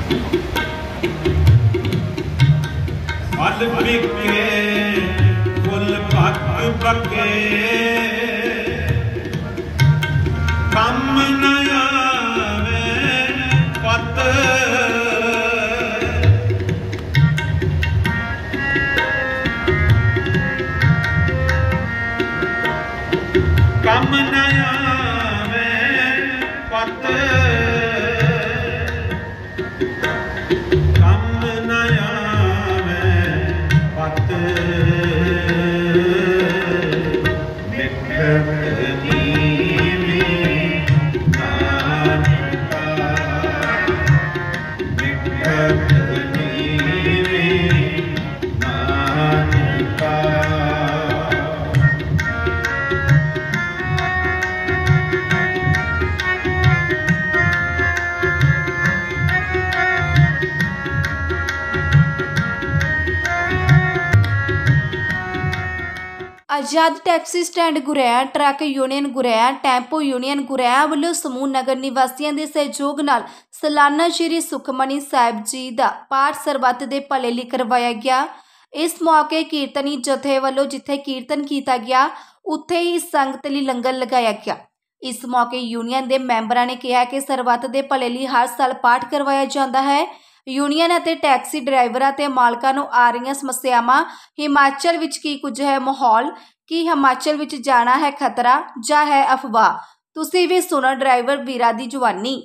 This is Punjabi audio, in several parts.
फल बिके फुल भक बके कम न आवे पत कम न आवे पत कम न आवे पत मिठत नीवी नानका मिठत नीवी नानका। Azad taxi stand Guraya truck union Guraya tempo union Guraya वालों समूह नगर निवासियों के सहयोग नाल सालाना श्री सुखमनी साहिब जी का पाठ सरबत के भले लिए करवाया गया। इस मौके कीर्तनी जथे वालों जिथे कीर्तन किया गया उत्थे ही संगत लिए लंगर लगाया गया। इस मौके यूनियन के मैंबरां ने कहा कि सरबत के भले लिए हर साल पाठ करवाया जाता है। यूनियन ਅਤੇ टैक्सी ड्राइवरां ਤੇ मालकां ਨੂੰ आ रही समस्यावां हिमाचल विच की कुछ है माहौल कि हिमाचल विच जाना है खतरा ਜਾਂ है अफवाह। तुसीं भी सुनो ड्राइवर वीरां दी जुबानी।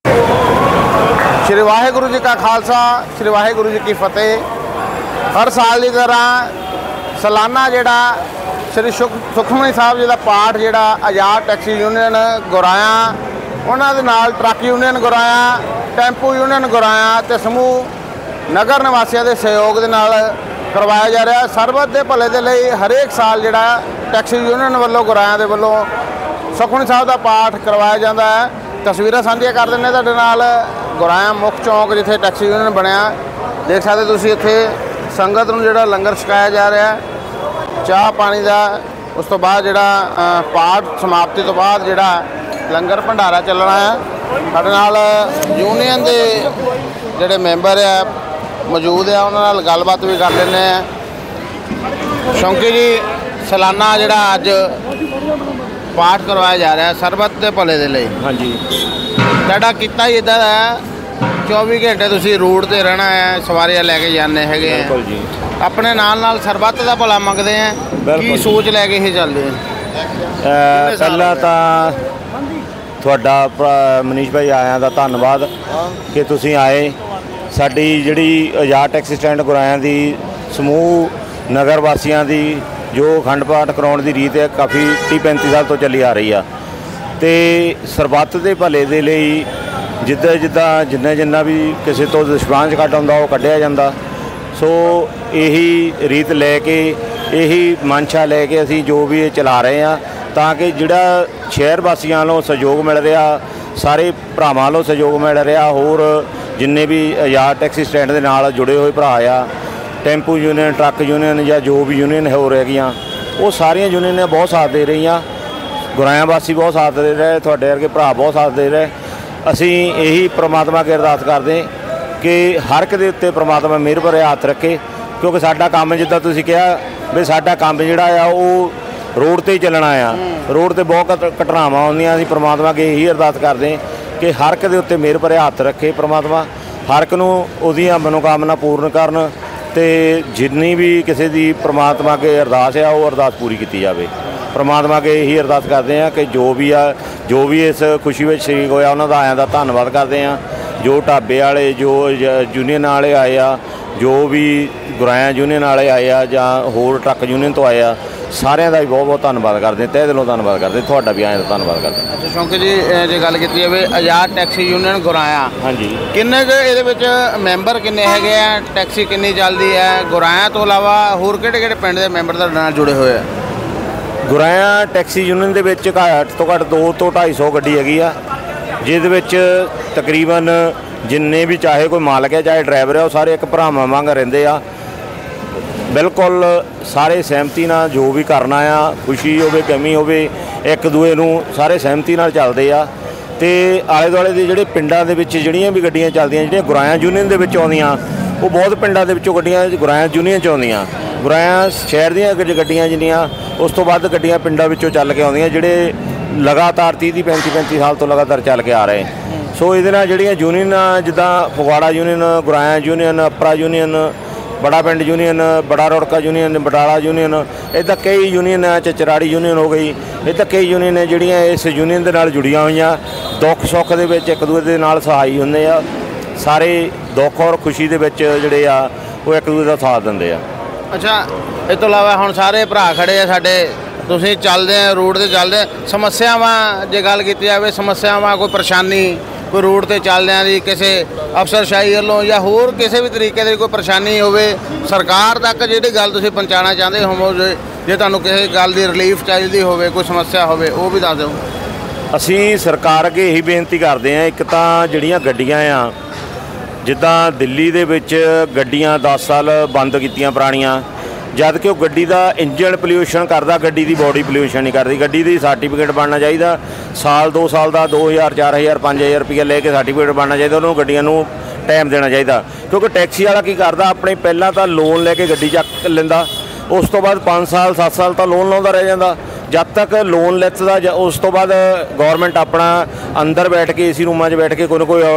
श्री वाहिगुरू जी का खालसा श्री वाहिगुरू जी की फतेह। हर साल की तरह सालाना जिहड़ा श्री सुखमनी साहब जी का पाठ जिहड़ा आजाद टैक्सी यूनियन गुराया उन्हां दे नाल truck union Guraya tempo union Guraya ते समूह नगर निवासियों के सहयोग के नाल करवाया जा रहा। सरबत के भले के लिए हरेक साल जिहड़ा टैक्सी यूनियन वालों गुराया के वालों सुखमनी साहब का पाठ करवाया जाता है। तस्वीरां साझियां कर दिंदे तुहाडे नाल गुराया मुख चौंक जिथे टैक्सी यूनियन बनया देख सकते तुसीं। इत्थे संगत नूं जिहड़ा लंगर छकाया जा रहा चाह पानी का। उस तो बाद जिहड़ा पाठ समाप्ति तो बाद जिहड़ा लंगर भंडारा चलना है। साडे नाल यूनियन के जिहड़े मैंबर है मौजूद है उन्हां नाल गलबात भी कर लैंदे आ। शौंकी जी सालाना जिहड़ा अज पाठ करवाया जा रहा है सरबत के भले के लिए। हाँ जी तुहाडा किता ही इदां दा 24 घंटे तुसीं रोड ते रहना है सवारियां लैके जाने हैगे जी अपने नाल सरबत का भला मंगते हैं की सोच लैके ही चलते हैं। पहला तो ਤੁਹਾਡਾ ਮਨੀਸ਼ ਭਾਈ ਆਇਆਂ ਦਾ ਧੰਨਵਾਦ ਕਿ ਤੁਸੀਂ ਆਏ। ਸਾਡੀ ਜਿਹੜੀ ਆਜ਼ਾਦ ਟੈਕਸੀ ਸਟੈਂਡ ਗੁਰਾਇਆਂ ਦੀ ਸਮੂਹ ਨਗਰ ਵਾਸੀਆਂ ਦੀ ਜੋ ਅਖੰਡ ਪਾਠ ਕਰਾਉਣ ਦੀ ਰੀਤ ਹੈ ਕਾਫੀ 30-35 ਸਾਲ ਤੋਂ ਚੱਲੀ ਆ ਰਹੀ ਆ ਤੇ ਸਰਬੱਤ ਦੇ ਭਲੇ ਦੇ ਲਈ ਜਿੱਦਾਂ ਜਿੰਨਾ ਵੀ ਕਿਸੇ ਤੋਂ ਦੁਸ਼ਮਣ ਕੱਢ ਆਉਂਦਾ ਉਹ ਕੱਢਿਆ ਜਾਂਦਾ। ਸੋ ਇਹੀ ਰੀਤ ਲੈ ਕੇ ਇਹੀ ਮਨਸ਼ਾ ਲੈ ਕੇ ਅਸੀਂ ਜੋ ਵੀ ਇਹ ਚਲਾ ਰਹੇ ਹਾਂ ਤਾਂ ਕਿ ਜਿਹੜਾ ਸ਼ਹਿਰ ਵਾਸੀਆਂ ਵੱਲੋਂ ਸਹਿਯੋਗ ਮਿਲ ਰਿਹਾ ਸਾਰੇ ਭਰਾਵਾਂ ਵੱਲੋਂ ਸਹਿਯੋਗ ਮਿਲ ਰਿਹਾ ਹੋਰ ਜਿੰਨੇ ਵੀ ਆਜ਼ਾਦ ਟੈਕਸੀ ਸਟੈਂਡ ਦੇ ਨਾਲ ਜੁੜੇ ਹੋਏ ਭਰਾ ਆ ਟੈਂਪੂ ਯੂਨੀਅਨ ਟਰੱਕ ਯੂਨੀਅਨ ਜਾਂ ਜੋ ਵੀ ਯੂਨੀਅਨ ਹੋ ਹੈਗੀਆਂ ਉਹ ਸਾਰੀਆਂ ਯੂਨੀਅਨ ਨੇ ਬਹੁਤ ਸਾਥ ਦੇ ਰਹੀਆਂ। ਗੁਰਾਇਆ ਵਾਸੀ ਬਹੁਤ ਸਾਥ ਦੇ ਰਹੇ ਤੁਹਾਡੇ ਵਰਗੇ ਭਰਾ ਬਹੁਤ ਸਾਥ ਦੇ ਰਹੇ। ਅਸੀਂ ਇਹੀ ਪ੍ਰਮਾਤਮਾ ਅੱਗੇ ਅਰਦਾਸ ਕਰਦੇ ਕਿ ਹਰ ਇੱਕ ਦੇ ਉੱਤੇ ਪ੍ਰਮਾਤਮਾ ਮਿਹਰ ਭਰੇ ਹੱਥ ਰੱਖੇ ਕਿਉਂਕਿ ਸਾਡਾ ਕੰਮ ਜਿੱਦਾਂ ਤੁਸੀਂ ਕਿਹਾ ਵੀ ਸਾਡਾ ਕੰਮ ਜਿਹੜਾ ਆ ਉਹ रोड ते ही चलना आ। रोड ते बहुत घटनावां आउंदियां असीं परमात्मा अगे यही अरदास करते कि हर एक दे उत्ते मेहर भरे हत्थ रखे परमात्मा हर एक नूं उहदियां मनोकामना पूर्ण करन ते जिन्नी भी किसी दी परमात्मा अगे अरदास है वो अरदास पूरी की जाए। परमात्मा अगे यही अरदास करते हैं कि जो भी इस खुशी में शरीक होया उन्हां दा आयां दा धन्नवाद करते हैं। जो ढाबे वाले जो यूनीयन वाले आए आ जो भी गुराया यूनीयन वाले आए आ जां होर ट्रक यूनीयन तो आए आ सारिਆਂ ਦਾ ਵੀ ਬਹੁਤ ਧੰਨਵਾਦ ਕਰਦੇ ਤਹਿ ਦਿਲੋਂ ਧੰਨਵਾਦ ਕਰਦੇ ਤੁਹਾਡਾ ਵੀ ਆਇਆਂ ਦਾ ਧੰਨਵਾਦ ਕਰਦੇ। ਅੱਛਾ ਸ਼ੌਂਕੀ ਜੀ ਜੇ ਗੱਲ ਕੀਤੀ ਜਾਵੇ ਆਜ਼ਾਦ ਟੈਕਸੀ ਯੂਨੀਅਨ ਗੁਰਾਇਆ ਹਾਂਜੀ ਕਿੰਨੇ ਕੁ ਇਹਦੇ ਵਿੱਚ ਮੈਂਬਰ ਕਿੰਨੇ ਹੈਗੇ ਆ ਟੈਕਸੀ ਕਿੰਨੀ ਚੱਲਦੀ ਹੈ ਗੁਰਾਇਆ ਤੋਂ ਇਲਾਵਾ ਹੋਰ ਕਿਹੜੇ ਪਿੰਡ ਦੇ ਮੈਂਬਰ ਤੁਹਾਡੇ ਨਾਲ ਜੁੜੇ ਹੋਏ ਆ? ਗੁਰਾਇਆ ਟੈਕਸੀ ਯੂਨੀਅਨ ਦੇ ਵਿੱਚ ਘੱਟ ਤੋਂ ਘੱਟ 200 ਤੋਂ 250 ਗੱਡੀ ਹੈਗੀ ਆ ਜਿਹਦੇ ਵਿੱਚ ਤਕਰੀਬਨ ਜਿੰਨੇ ਵੀ ਚਾਹੇ ਕੋਈ ਮਾਲਕ ਹੈ ਚਾਹੇ ਡਰਾਈਵਰ ਹੈ ਉਹ ਸਾਰੇ ਇੱਕ ਭਰਾਵਾਂ ਵਾਂਗ ਰਹਿੰਦੇ ਆ। बिल्कुल सारे सहमति नाल जो भी करना आ खुशी होवे कमी होवे एक दूए नूं सारे सहमति नाल चलदे आ ਤੇ ਆਲੇ ਦੁਆਲੇ ਦੇ ਜਿਹੜੇ ਪਿੰਡਾਂ ਦੇ ਵਿੱਚ ਜਿਹੜੀਆਂ ਵੀ ਗੱਡੀਆਂ ਚੱਲਦੀਆਂ, ਜਿਹੜੀਆਂ ਗੁਰਾਇਆ ਯੂਨੀਅਨ ਦੇ ਵਿੱਚ ਆਉਂਦੀਆਂ, ਉਹ ਬਹੁਤ ਪਿੰਡਾਂ ਦੇ ਵਿੱਚੋਂ ਗੱਡੀਆਂ ਗੁਰਾਇਆ ਯੂਨੀਅਨ 'ਚ ਆਉਂਦੀਆਂ। ਗੁਰਾਇਆ ਸ਼ਹਿਰ ਦੀਆਂ ਗੱਡੀਆਂ ਜਿੰਨੀਆਂ, ਉਸ ਤੋਂ ਵੱਧ ਗੱਡੀਆਂ ਪਿੰਡਾਂ ਵਿੱਚੋਂ ਚੱਲ ਕੇ ਆਉਂਦੀਆਂ, ਜਿਹੜੇ ਲਗਾਤਾਰ 30-35 ਸਾਲ ਤੋਂ ਲਗਾਤਾਰ ਚੱਲ ਕੇ ਆ ਰਹੇ। ਸੋ ਇਹਦੇ ਨਾਲ ਜਿਹੜੀਆਂ ਯੂਨੀਅਨਾਂ, ਜਿੱਦਾਂ Phagwara union, Guraya union, Apra union, Bara Pind union, ਬੜਾ ਰੋੜਕਾ ਯੂਨੀਅਨ, ਬਟਾਲਾ ਯੂਨੀਅਨ, ਇੱਦਾਂ ਕਈ ਯੂਨੀਅਨ, ਚਚਰਾੜੀ ਯੂਨੀਅਨ ਹੋ ਗਈ, ਇੱਦਾਂ ਕਈ ਯੂਨੀਅਨ ਨੇ ਜਿਹੜੀਆਂ ਇਸ ਯੂਨੀਅਨ ਦੇ ਨਾਲ ਜੁੜੀਆਂ ਹੋਈਆਂ। ਦੁੱਖ ਸੁੱਖ ਦੇ ਵਿੱਚ ਇੱਕ ਦੂਜੇ ਦੇ ਨਾਲ ਸਹਾਈ ਹੁੰਦੇ ਆ, ਸਾਰੇ ਦੁੱਖ ਔਰ ਖੁਸ਼ੀ ਦੇ ਵਿੱਚ ਜਿਹੜੇ ਆ ਉਹ ਇੱਕ ਦੂਜੇ ਦਾ ਸਾਥ ਦਿੰਦੇ ਆ। ਅੱਛਾ, ਇਸ ਤੋਂ ਇਲਾਵਾ ਹੁਣ ਸਾਰੇ ਭਰਾ ਖੜੇ ਆ ਸਾਡੇ, ਤੁਸੀਂ ਚੱਲਦੇ ਆ ਰੂਟ 'ਤੇ ਚੱਲਦੇ, ਸਮੱਸਿਆਵਾਂ ਜੇ ਗੱਲ ਕੀਤੀ ਜਾਵੇ, ਸਮੱਸਿਆਵਾਂ ਕੋਈ ਪਰੇਸ਼ਾਨੀ, ਕੋਈ ਰੂਟ 'ਤੇ ਚੱਲਦਿਆਂ ਦੀ ਕਿਸੇ ਅਫਸਰਸ਼ਾਹੀ ਵੱਲੋਂ ਜਾਂ ਹੋਰ ਕਿਸੇ ਵੀ ਤਰੀਕੇ ਦੀ ਕੋਈ ਪਰੇਸ਼ਾਨੀ ਹੋਵੇ, ਸਰਕਾਰ ਤੱਕ ਜਿਹੜੀ ਗੱਲ ਤੁਸੀਂ ਪਹੁੰਚਾਉਣਾ ਚਾਹੁੰਦੇ ਹੋ, ਜੇ ਤੁਹਾਨੂੰ ਕਿਸੇ ਗੱਲ ਦੀ ਰਿਲੀਫ ਚਾਹੀਦੀ ਹੋਵੇ, ਕੋਈ ਸਮੱਸਿਆ ਹੋਵੇ, ਉਹ ਵੀ ਦੱਸ ਦਿਓ। ਅਸੀਂ ਸਰਕਾਰ ਅੱਗੇ ਇਹੀ ਬੇਨਤੀ ਕਰਦੇ ਹਾਂ, ਇੱਕ ਤਾਂ ਜਿਹੜੀਆਂ ਗੱਡੀਆਂ ਆ, ਜਿੱਦਾਂ ਦਿੱਲੀ ਦੇ ਵਿੱਚ ਗੱਡੀਆਂ 10 ਸਾਲ ਬੰਦ ਕੀਤੀਆਂ ਪੁਰਾਣੀਆਂ, ਜਦ ਕਿ ਉਹ ਗੱਡੀ ਦਾ ਇੰਜਣ ਪੋਲਿਊਸ਼ਨ ਕਰਦਾ, ਗੱਡੀ ਦੀ ਬੋਡੀ ਪੋਲਿਊਸ਼ਨ ਨਹੀਂ ਕਰਦੀ। ਗੱਡੀ ਦੀ ਸਰਟੀਫਿਕੇਟ ਬਣਨਾ ਚਾਹੀਦਾ, ਸਾਲ 2 ਸਾਲ ਦਾ 2000 4000 5000 ਰੁਪਈਆ ਲੈ ਕੇ ਸਰਟੀਫਿਕੇਟ ਬਣਨਾ ਚਾਹੀਦਾ। ਉਹਨਾਂ ਨੂੰ ਗੱਡੀਆਂ ਨੂੰ ਟਾਈਮ ਦੇਣਾ ਚਾਹੀਦਾ, ਕਿਉਂਕਿ ਟੈਕਸੀ ਵਾਲਾ ਕੀ ਕਰਦਾ, ਆਪਣੇ ਪਹਿਲਾਂ ਤਾਂ ਲੋਨ ਲੈ ਕੇ ਗੱਡੀ ਚੱਕ ਲੈਂਦਾ, ਉਸ ਤੋਂ ਬਾਅਦ 5 ਸਾਲ 7 ਸਾਲ ਤਾਂ ਲੋਨ ਲਾਉਂਦਾ ਰਹਿ ਜਾਂਦਾ। ਜਦ ਤੱਕ ਲੋਨ ਲੈਂਦਾ ਜਾਂ ਉਸ ਤੋਂ ਬਾਅਦ ਗੌਰਮੈਂਟ ਆਪਣਾ ਅੰਦਰ ਬੈਠ ਕੇ ਏਸੀ ਰੂਮਾਂ 'ਚ ਬੈਠ ਕੇ ਕੋਈ ਨਾ ਕੋਈ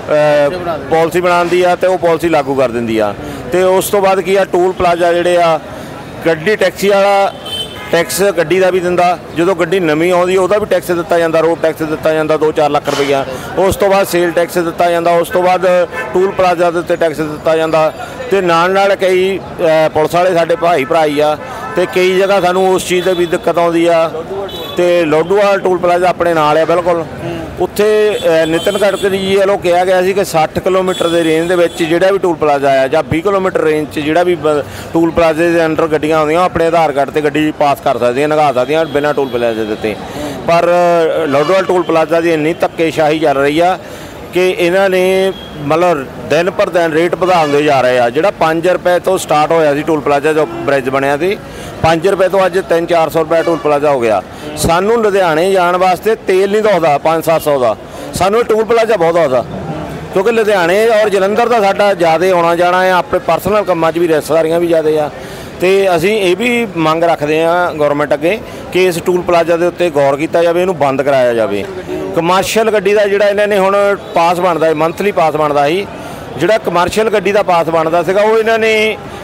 ਪਾਲਿਸੀ ਬਣਾਉਂਦੀ ਆ ਤੇ ਉਹ ਪਾਲਿਸੀ ਲਾਗੂ ਕਰ ਦਿੰਦੀ ਆ। ਤੇ ਉਸ ਤੋਂ ਬਾਅਦ ਕੀ ਆ, ਟੂਲ ਪਲਾਜ਼ਾ ਜਿਹੜੇ ਆ, ਗੱਡੀ ਟੈਕਸੀ ਵਾਲਾ ਟੈਕਸ ਗੱਡੀ ਦਾ ਵੀ ਦਿੰਦਾ, ਜਦੋਂ ਗੱਡੀ ਨਵੀਂ ਆਉਂਦੀ ਉਹਦਾ ਵੀ ਟੈਕਸ ਦਿੱਤਾ ਜਾਂਦਾ, ਰੋਡ ਟੈਕਸ ਦਿੱਤਾ ਜਾਂਦਾ 2-4 ਲੱਖ ਰੁਪਈਆ, ਉਸ ਤੋਂ ਬਾਅਦ ਸੇਲ ਟੈਕਸ ਦਿੱਤਾ ਜਾਂਦਾ, ਉਸ ਤੋਂ ਬਾਅਦ ਟੂਲ ਪਲਾਜ਼ਾ ਦੇ ਉੱਤੇ ਟੈਕਸ ਦਿੱਤਾ ਜਾਂਦਾ। ਤੇ ਨਾਲ ਕਈ ਪੁਲਿਸ ਵਾਲੇ ਸਾਡੇ ਭਾਈ ਭਰਾਈ ਆ, ਤੇ ਕਈ ਜਗ੍ਹਾ ਸਾਨੂੰ ਉਸ ਚੀਜ਼ ਦੀ ਵੀ ਦਿੱਕਤ ਆਉਂਦੀ ਆ। ਤੇ ਲੋਡੂਵਾਲ ਟੂਲ ਪਲਾਜ਼ਾ ਆਪਣੇ ਨਾਲ ਆ ਬਿਲਕੁਲ, ਉੱਥੇ ਨਿਤਨ ਗਡਕਰੀ ਜੀ ਵੱਲੋਂ ਕਿਹਾ ਗਿਆ ਸੀ ਕਿ 60 ਕਿਲੋਮੀਟਰ ਦੇ ਰੇਂਜ ਦੇ ਵਿੱਚ ਜਿਹੜਾ ਵੀ ਟੂਲ ਪਲਾਜ਼ਾ ਆ, ਜਾਂ 20 ਕਿਲੋਮੀਟਰ ਰੇਂਜ 'ਚ ਜਿਹੜਾ ਵੀ ਟੂਲ ਪਲਾਜ਼ੇ ਦੇ ਅੰਡਰ ਗੱਡੀਆਂ ਆਉਂਦੀਆਂ, ਆਪਣੇ ਆਧਾਰ ਕਾਰਡ 'ਤੇ ਗੱਡੀ ਪਾਸ ਕਰ ਸਕਦੀਆਂ, ਲੰਘਾ ਸਕਦੀਆਂ ਬਿਨਾਂ ਟੂਲ ਪਲਾਜ਼ੇ ਦੇ ਉੱਤੇ। ਪਰ ਲੋਡੂਵਾਲ ਟੂਲ ਪਲਾਜ਼ਾ ਦੀ ਇੰਨੀ ਧੱਕੇਸ਼ਾਹੀ ਚੱਲ ਰਹੀ ਆ ਕਿ ਇਹਨਾਂ ਨੇ ਮਤਲਬ ਦਿਨ ਪਰ ਦਿਨ ਰੇਟ ਵਧਾਉਂਦੇ ਜਾ ਰਹੇ ਆ। ਜਿਹੜਾ 5 ਰੁਪਏ ਤੋਂ ਸਟਾਰਟ ਹੋਇਆ ਸੀ ਟੂਲ ਪਲਾਜ਼ਾ, ਜੋ ਬ੍ਰਿਜ ਬਣਿਆ ਸੀ, 5 ਰੁਪਏ ਤੋਂ ਅੱਜ 300-400 ਰੁਪਏ ਟੂਲ ਪਲਾਜ਼ਾ ਹੋ ਗਿਆ। ਸਾਨੂੰ ਲੁਧਿਆਣੇ ਜਾਣ ਵਾਸਤੇ ਤੇਲ ਨਹੀਂ ਦੌੜਦਾ 500-700 ਦਾ, ਸਾਨੂੰ ਟੂਲ ਪਲਾਜ਼ਾ ਬਹੁਤ ਆਉਂਦਾ, ਕਿਉਂਕਿ ਲੁਧਿਆਣੇ ਔਰ ਜਲੰਧਰ ਦਾ ਸਾਡਾ ਜ਼ਿਆਦਾ ਆਉਣਾ ਜਾਣਾ ਹੈ, ਆਪਣੇ ਪਰਸਨਲ ਕੰਮਾਂ 'ਚ ਵੀ ਰਿਸ਼ਤੇਦਾਰੀਆਂ ਵੀ ਜ਼ਿਆਦਾ ਆ। ਤੇ ਅਸੀਂ ਇਹ ਵੀ ਮੰਗ ਰੱਖਦੇ ਹਾਂ ਗੌਰਮੈਂਟ ਅੱਗੇ ਕਿ ਇਸ ਟੂਲ ਪਲਾਜ਼ਾ ਦੇ ਉੱਤੇ ਗੌਰ ਕੀਤਾ ਜਾਵੇ, ਇਹਨੂੰ ਬੰਦ ਕਰਾਇਆ ਜਾਵੇ। ਕਮਰਸ਼ੀਅਲ ਗੱਡੀ ਦਾ ਜਿਹੜਾ ਇਹਨਾਂ ਨੇ ਹੁਣ ਪਾਸ ਬਣਦਾ, ਮੰਥਲੀ ਪਾਸ ਬਣਦਾ ਸੀ, ਜਿਹੜਾ ਕਮਰਸ਼ੀਅਲ ਗੱਡੀ ਦਾ ਪਾਸ ਬਣਦਾ ਸੀਗਾ, ਉਹ ਇਹਨਾਂ ਨੇ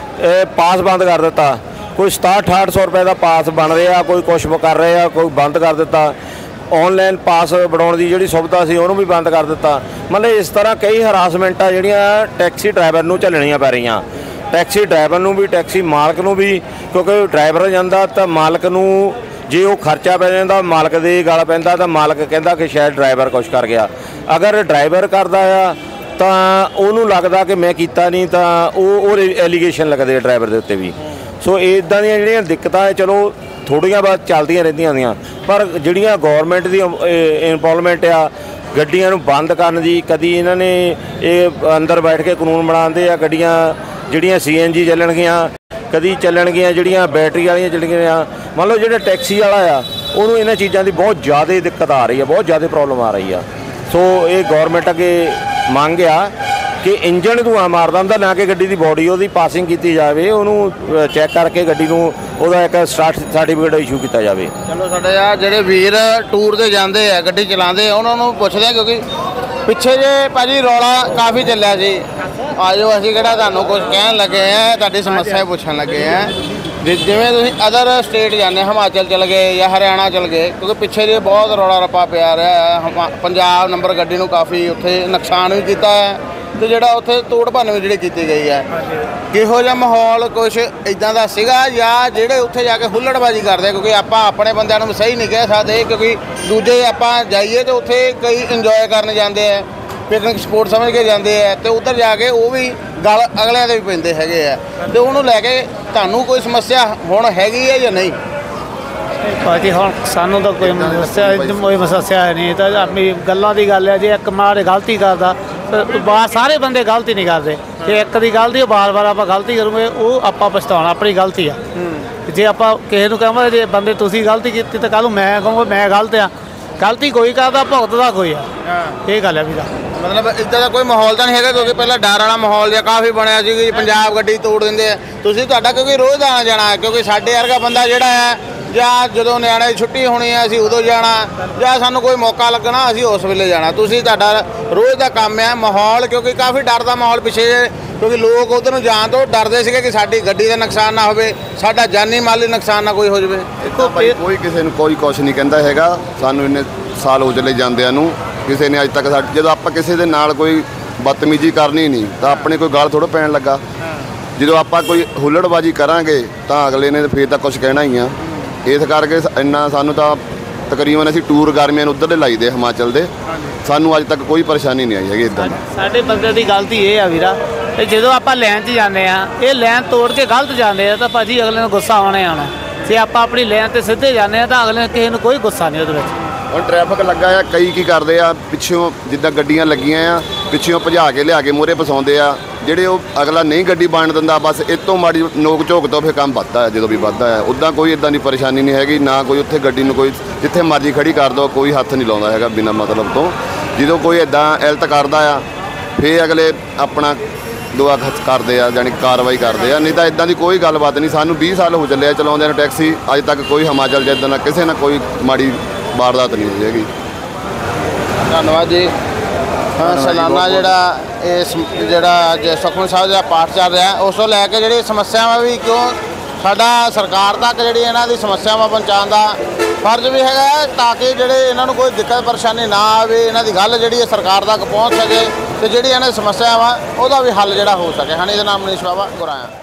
ਪਾਸ ਬੰਦ ਕਰ ਦਿੱਤਾ। ਕੋਈ 67-6800 ਰੁਪਏ ਦਾ ਪਾਸ ਬਣ ਰਿਹਾ, ਕੋਈ ਕੁਛ ਕਰ ਰਿਹਾ, ਕੋਈ ਬੰਦ ਕਰ ਦਿੱਤਾ। ਆਨਲਾਈਨ ਪਾਸ ਬਣਾਉਣ ਦੀ ਜਿਹੜੀ ਸੁਵਿਧਾ ਸੀ ਉਹਨੂੰ ਵੀ ਬੰਦ ਕਰ ਦਿੱਤਾ। ਮਤਲਬ ਇਸ ਤਰ੍ਹਾਂ ਕਈ ਹਰਾਸਮੈਂਟਾਂ ਜਿਹੜੀਆਂ ਟੈਕਸੀ ਡਰਾਈਵਰ ਨੂੰ ਝੱਲਣੀਆਂ ਪੈ ਰਹੀਆਂ, ਟੈਕਸੀ ਡਰਾਈਵਰ ਨੂੰ ਵੀ, ਟੈਕਸੀ ਮਾਲਕ ਨੂੰ ਵੀ, ਕਿਉਂਕਿ ਡਰਾਈਵਰ ਜਾਂਦਾ ਤਾਂ ਮਾਲਕ ਨੂੰ ਜੇ ਉਹ ਖਰਚਾ ਪੈ ਜਾਂਦਾ, ਮਾਲਕ ਦੇ ਗਲ ਪੈਂਦਾ, ਤਾਂ ਮਾਲਕ ਕਹਿੰਦਾ ਕਿ ਸ਼ਾਇਦ ਡਰਾਈਵਰ ਕੁਛ ਕਰ ਗਿਆ। ਅਗਰ ਡਰਾਈਵਰ ਕਰਦਾ ਆ ਤਾਂ ਉਹਨੂੰ ਲੱਗਦਾ ਕਿ ਮੈਂ ਕੀਤਾ ਨਹੀਂ, ਤਾਂ ਉਹ ਐਲੀਗੇਸ਼ਨ ਲੱਗਦੇ ਆ ਡਰਾਈਵਰ ਦੇ ਉੱਤੇ ਵੀ। ਸੋ ਇੱਦਾਂ ਦੀਆਂ ਜਿਹੜੀਆਂ ਦਿੱਕਤਾਂ ਚਲੋ ਥੋੜ੍ਹੀਆਂ ਬਹੁਤ ਚੱਲਦੀਆਂ ਰਹਿੰਦੀਆਂ ਹੁੰਦੀਆਂ, ਪਰ ਜਿਹੜੀਆਂ ਗੌਰਮੈਂਟ ਦੀ ਇਨਵੋਲਵਮੈਂਟ ਆ ਗੱਡੀਆਂ ਨੂੰ ਬੰਦ ਕਰਨ ਦੀ, ਕਦੀ ਇਹਨਾਂ ਨੇ ਇਹ ਅੰਦਰ ਬੈਠ ਕੇ ਕਾਨੂੰਨ ਬਣਾਉਂਦੇ ਆ, ਗੱਡੀਆਂ ਜਿਹੜੀਆਂ CNG ਚੱਲਣਗੀਆਂ, ਕਦੀ ਚੱਲਣਗੀਆਂ ਜਿਹੜੀਆਂ ਬੈਟਰੀ ਵਾਲੀਆਂ ਚੱਲਣਗੀਆਂ। ਮੰਨ ਲਓ ਜਿਹੜਾ ਟੈਕਸੀ ਵਾਲਾ ਆ ਉਹਨੂੰ ਇਹਨਾਂ ਚੀਜ਼ਾਂ ਦੀ ਬਹੁਤ ਜ਼ਿਆਦਾ ਦਿੱਕਤ ਆ ਰਹੀ ਆ, ਬਹੁਤ ਜ਼ਿਆਦਾ ਪ੍ਰੋਬਲਮ ਆ ਰਹੀ ਆ। ਸੋ ਇਹ ਗੌਰਮੈਂਟ ਅੱਗੇ ਮੰਗ ਆ ਕਿ ਇੰਜਣ ਧੂੰਆਂ ਮਾਰਦਾ ਹੁੰਦਾ, ਨਾ ਕਿ ਗੱਡੀ ਦੀ ਬੋਡੀ ਉਹਦੀ ਪਾਸਿੰਗ ਕੀਤੀ ਜਾਵੇ, ਉਹਨੂੰ ਚੈੱਕ ਕਰਕੇ ਗੱਡੀ ਨੂੰ ਉਹਦਾ ਇੱਕ ਸਟਾਰਟ ਸਰਟੀਫਿਕੇਟ ਇਸ਼ੂ ਕੀਤਾ ਜਾਵੇ। ਚਲੋ ਸਾਡੇ ਆ ਜਿਹੜੇ ਵੀਰ ਟੂਰ 'ਤੇ ਜਾਂਦੇ ਆ, ਗੱਡੀ ਚਲਾਉਂਦੇ ਆ, ਉਹਨਾਂ ਨੂੰ ਪੁੱਛਦੇ ਆ, ਕਿਉਂਕਿ ਪਿੱਛੇ ਜੇ ਭਾਜੀ ਰੌਲਾ ਕਾਫੀ ਚੱਲਿਆ ਸੀ। ਆਜੋ ਅਸੀਂ ਕਿਹੜਾ ਤੁਹਾਨੂੰ ਕੁਝ ਕਹਿਣ ਲੱਗੇ ਆ, ਤੁਹਾਡੀ ਸਮੱਸਿਆ ਪੁੱਛਣ ਲੱਗੇ ਆ। ਜਿਵੇਂ ਤੁਸੀਂ ਅਦਰ ਸਟੇਟ ਜਾਂਦੇ, ਹਿਮਾਚਲ ਚਲ ਗਏ ਜਾਂ ਹਰਿਆਣਾ ਚਲ ਗਏ, ਕਿਉਂਕਿ ਪਿੱਛੇ ਜੇ ਬਹੁਤ ਰੌਲਾ ਰੱਪਾ ਪਿਆ ਰਿਹਾ, ਪੰਜਾਬ ਨੰਬਰ ਗੱਡੀ ਨੂੰ ਕਾਫੀ ਉੱਥੇ ਨੁਕਸਾਨ ਵੀ ਕੀਤਾ ਹੈ, ਤੇ ਜਿਹੜਾ ਉੱਥੇ ਤੋੜ ਭੰਨ ਵੀ ਜਿਹੜੀ ਕੀਤੀ ਗਈ ਹੈ। ਕਿਹੋ ਜਿਹਾ ਮਾਹੌਲ ਕੁਛ ਇੱਦਾਂ ਦਾ ਸੀਗਾ, ਜਾਂ ਜਿਹੜੇ ਉੱਥੇ ਜਾ ਕੇ ਹੁੱਲੜਬਾਜ਼ੀ ਕਰਦੇ, ਕਿਉਂਕਿ ਆਪਾਂ ਆਪਣੇ ਬੰਦਿਆਂ ਨੂੰ ਸਹੀ ਨਹੀਂ ਕਹਿ ਸਕਦੇ, ਕਿਉਂਕਿ ਦੂਜੇ ਆਪਾਂ ਜਾਈਏ ਤਾਂ ਉੱਥੇ ਕਈ ਇੰਜੋਏ ਕਰਨ ਜਾਂਦੇ ਆ, ਪਿਕਨਿਕ ਸਪੋਟ ਸਮਝ ਕੇ ਜਾਂਦੇ ਆ, ਤੇ ਉੱਧਰ ਜਾ ਕੇ ਉਹ ਵੀ ਗੱਲ ਅਗਲਿਆਂ ਦੇ ਵੀ ਪੈਂਦੇ ਹੈਗੇ ਆ। ਤੇ ਉਹਨੂੰ ਲੈ ਕੇ ਤੁਹਾਨੂੰ ਕੋਈ ਸਮੱਸਿਆ ਹੁਣ ਹੈਗੀ ਹੈ ਜਾਂ ਨਹੀਂ? ਭਾਜੀ ਹੁਣ ਸਾਨੂੰ ਤਾਂ ਕੋਈ ਸਮੱਸਿਆ ਨਹੀਂ, ਇਹ ਤਾਂ ਆਪਣੀ ਗੱਲਾਂ ਦੀ ਗੱਲ ਹੈ। ਜੇ ਇੱਕ ਮਾੜੇ ਗਲਤੀ ਕਰਦਾ, ਸਾਰੇ ਬੰਦੇ ਗਲਤੀ ਨਹੀਂ ਕਰਦੇ, ਜੇ ਇੱਕ ਦੀ ਗਲਤੀ ਉਹ ਬਾਰ-ਬਾਰ ਆਪਾਂ ਗਲਤੀ ਕਰੂਗੇ, ਉਹ ਆਪਾਂ ਪਛਤਾਉਣਾ, ਆਪਣੀ ਗਲਤੀ ਆ। ਜੇ ਆਪਾਂ ਕਿਸੇ ਨੂੰ ਕਹਾਂਗੇ ਜੇ ਬੰਦੇ ਤੁਸੀਂ ਗਲਤੀ ਕੀਤੀ, ਤਾਂ ਕੱਲ੍ਹ ਨੂੰ ਮੈਂ ਕਹੂੰਗਾ ਮੈਂ ਗਲਤ ਆ, ਗਲਤੀ ਕੋਈ ਕਰਦਾ, ਭੁਗਤਦਾ ਕੋਈ ਆ। ਇਹ ਗੱਲ ਹੈ ਵੀਰਾ। ਮਤਲਬ ਇੱਦਾਂ ਦਾ ਕੋਈ ਮਾਹੌਲ ਤਾਂ ਨਹੀਂ ਹੈਗਾ, ਕਿਉਂਕਿ ਪਹਿਲਾਂ ਡਰ ਵਾਲਾ ਮਾਹੌਲ ਜਿਹਾ ਕਾਫੀ ਬਣਿਆ ਸੀ ਕਿ ਪੰਜਾਬ ਗੱਡੀ ਤੋੜ ਦਿੰਦੇ ਆ। ਤੁਸੀਂ ਤੁਹਾਡਾ ਕਿਉਂਕਿ ਰੋਜ਼ ਦਾ ਆਉਣਾ ਜਾਣਾ ਹੈ, ਕਿਉਂਕਿ ਸਾਡੇ ਵਰਗਾ ਬੰਦਾ ਜਿਹੜਾ ਹੈ, ਜਾਂ ਜਦੋਂ ਨਿਆਣੇ ਦੀ ਛੁੱਟੀ ਹੋਣੀ ਹੈ ਅਸੀਂ ਉਦੋਂ ਜਾਣਾ, ਜਾਂ ਸਾਨੂੰ ਕੋਈ ਮੌਕਾ ਲੱਗਣਾ ਅਸੀਂ ਉਸ ਵੇਲੇ ਜਾਣਾ। ਤੁਸੀਂ ਤੁਹਾਡਾ ਰੋਜ਼ ਦਾ ਕੰਮ ਹੈ। ਮਾਹੌਲ ਕਿਉਂਕਿ ਕਾਫੀ ਡਰ ਦਾ ਮਾਹੌਲ ਪਿੱਛੇ, ਕਿਉਂਕਿ ਲੋਕ ਉਧਰ ਨੂੰ ਜਾਣ ਤੋਂ ਡਰਦੇ ਸੀਗੇ ਕਿ ਸਾਡੀ ਗੱਡੀ ਦਾ ਨੁਕਸਾਨ ਨਾ ਹੋਵੇ, ਸਾਡਾ ਜਾਨੀ ਮਾਲੀ ਨੁਕਸਾਨ ਨਾ ਕੋਈ ਹੋ ਜਾਵੇ। ਇੱਦਾਂ ਭਾਈ ਕੋਈ ਕਿਸੇ ਨੂੰ ਕੋਈ ਕੁਛ ਨਹੀਂ ਕਹਿੰਦਾ ਹੈਗਾ। ਸਾਨੂੰ ਇੰਨੇ ਸਾਲ ਹੋ ਚਲੇ ਜਾਂਦਿਆਂ ਨੂੰ, ਕਿਸੇ ਨੇ ਅੱਜ ਤੱਕ ਜਦੋਂ ਆਪਾਂ ਕਿਸੇ ਦੇ ਨਾਲ ਕੋਈ ਬਦਤਮੀਜ਼ੀ ਕਰਨੀ ਨਹੀਂ ਤਾਂ ਆਪਣੇ ਕੋਈ ਗਾਲ ਥੋੜ੍ਹਾ ਪੈਣ ਲੱਗਾ। ਜਦੋਂ ਆਪਾਂ ਕੋਈ ਹੁੱਲੜਬਾਜੀ ਕਰਾਂਗੇ ਤਾਂ ਅਗਲੇ ਨੇ ਫੇਰ ਤਾਂ ਕੁਛ ਕਹਿਣਾ ਹੀ ਆ। ਇਸ ਕਰਕੇ ਇੰਨਾ ਸਾਨੂੰ ਤਾਂ ਤਕਰੀਬਨ ਅਸੀਂ ਟੂਰ ਗਰਮੀਆਂ ਨੂੰ ਉੱਧਰ ਦੇ ਲਾਈਦੇ ਹਿਮਾਚਲ ਦੇ, ਸਾਨੂੰ ਅੱਜ ਤੱਕ ਕੋਈ ਪਰੇਸ਼ਾਨੀ ਨਹੀਂ ਆਈ ਹੈਗੀ ਇੱਦਾਂ ਦੀ। ਸਾਡੇ ਬੰਦੇ ਦੀ ਗਲਤੀ ਇਹ ਆ ਵੀਰਾ, ਤੇ ਜਦੋਂ ਆਪਾਂ ਲਾਈਨ 'ਚ ਜਾਂਦੇ ਆ, ਇਹ ਲਾਈਨ ਤੋੜ ਕੇ ਗਲਤ ਜਾਂਦੇ ਆ ਤਾਂ ਭਾਜੀ ਅਗਲੇ ਨੂੰ ਗੁੱਸਾ ਆਉਣਾ ਹੀ ਆਉਣਾ। ਜੇ ਆਪਾਂ ਆਪਣੀ ਲਾਈਨ 'ਤੇ ਸਿੱਧੇ ਜਾਂਦੇ ਆ ਤਾਂ ਅਗਲੇ ਨੂੰ ਕਿਸੇ ਨੂੰ ਕੋਈ ਗੁੱਸਾ ਨਹੀਂ ਉਹਦੇ ਵਿੱਚ। ਹੁਣ ਟ੍ਰੈਫਿਕ ਲੱਗਾ ਆ, ਕਈ ਕੀ ਕਰਦੇ ਆ, ਪਿੱਛੋਂ ਜਿੱਦਾਂ ਗੱਡੀਆਂ ਲੱਗੀਆਂ ਆ ਪਿੱਛੋਂ ਭਜਾ ਕੇ ਲਿਆ ਕੇ ਮੂਹਰੇ ਫਸਾਉਂਦੇ ਆ। ਜਿਹੜੇ ਉਹ ਅਗਲਾ ਨਹੀਂ ਗੱਡੀ ਬਣ ਦਿੰਦਾ, ਬਸ ਇਹ ਤੋਂ ਮਾੜੀ ਨੋਕ ਝੋਕ ਤੋਂ ਫਿਰ ਕੰਮ ਵੱਧਦਾ ਹੈ। ਜਦੋਂ ਵੀ ਵੱਧਦਾ ਹੈ ਉੱਦਾਂ ਕੋਈ ਇੱਦਾਂ ਦੀ ਪਰੇਸ਼ਾਨੀ ਨਹੀਂ ਹੈਗੀ, ਨਾ ਕੋਈ ਉੱਥੇ ਗੱਡੀ ਨੂੰ ਕੋਈ ਜਿੱਥੇ ਮਰਜ਼ੀ ਖੜੀ ਕਰ ਦਿਓ, ਕੋਈ ਹੱਥ ਨਹੀਂ ਲਾਉਂਦਾ ਹੈਗਾ ਬਿਨਾਂ ਮਤਲਬ ਤੋਂ। ਜਦੋਂ ਕੋਈ ਇੱਦਾਂ ਇਲਤ ਕਰਦਾ ਆ ਫਿਰ ਅਗਲੇ ਆਪਣਾ ਦੁਆ ਕਰਦੇ ਆ, ਜਾਣੀ ਕਾਰਵਾਈ ਕਰਦੇ ਆ। ਨਹੀਂ ਤਾਂ ਇੱਦਾਂ ਦੀ ਕੋਈ ਗੱਲਬਾਤ ਨਹੀਂ। ਸਾਨੂੰ 20 ਸਾਲ ਹੋ ਚੱਲੇ ਆ ਚਲਾਉਂਦੇ ਨੂੰ ਟੈਕਸੀ, ਅੱਜ ਤੱਕ ਕੋਈ ਹਿਮਾਚਲ 'ਚ ਇੱਦਾਂ ਦਾ ਕਿਸੇ ਨਾਲ ਕੋਈ ਮਾੜੀ ਵਾਰਦਾਤ ਨਹੀਂ ਹੋਈ ਹੈਗੀ। ਧੰਨਵਾਦ ਜੀ। ਸਾਲਾਨਾ ਜਿਹੜਾ ਜਿਹੜਾ ਅੱਜ ਸੁਖਮਨੀ ਸਾਹਿਬ ਦਾ ਪਾਠ ਚੱਲ ਰਿਹਾ, ਉਸ ਤੋਂ ਲੈ ਕੇ ਜਿਹੜੀ ਸਮੱਸਿਆਵਾਂ ਵੀ, ਕਿਉਂ ਸਾਡਾ ਸਰਕਾਰ ਤੱਕ ਜਿਹੜੀ ਇਹਨਾਂ ਦੀ ਸਮੱਸਿਆਵਾਂ ਪਹੁੰਚਾਉਣ ਦਾ ਫਰਜ਼ ਵੀ ਹੈਗਾ ਹੈ, ਤਾਂ ਕਿ ਜਿਹੜੇ ਇਹਨਾਂ ਨੂੰ ਕੋਈ ਦਿੱਕਤ ਪਰੇਸ਼ਾਨੀ ਨਾ ਆਵੇ, ਇਹਨਾਂ ਦੀ ਗੱਲ ਜਿਹੜੀ ਹੈ ਸਰਕਾਰ ਤੱਕ ਪਹੁੰਚ ਸਕੇ, ਤੇ ਜਿਹੜੀ ਇਹਨਾਂ ਦੀ ਸਮੱਸਿਆਵਾਂ ਉਹਦਾ ਵੀ ਹੱਲ ਜਿਹੜਾ ਹੋ ਸਕੇ। ਹਾਂ, ਇਹਦਾ ਨਾਮ ਮਨੀਸ਼ ਬਾਵਾ ਗੁਰਾਇਆ।